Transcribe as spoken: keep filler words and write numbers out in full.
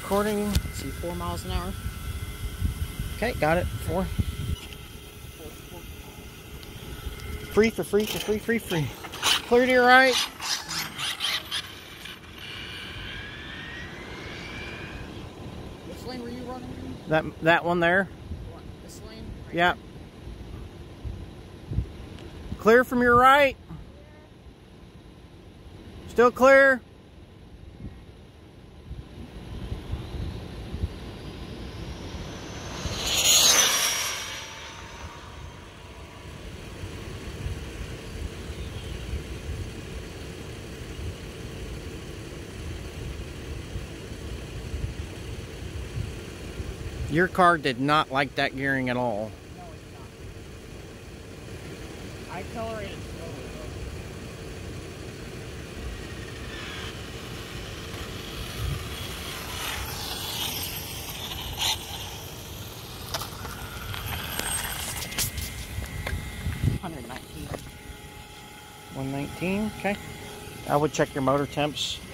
recording. Let's see, four miles an hour. Okay, got it. Four. Free for free for free, free, free. Clear to your right. Which lane were you running in? That, that one there. What, this lane? Right Yeah. here? Clear from your right. Still clear. Your car did not like that gearing at all. No, it's not. I accelerated slowly one nineteen. one nineteen, okay. I would check your motor temps.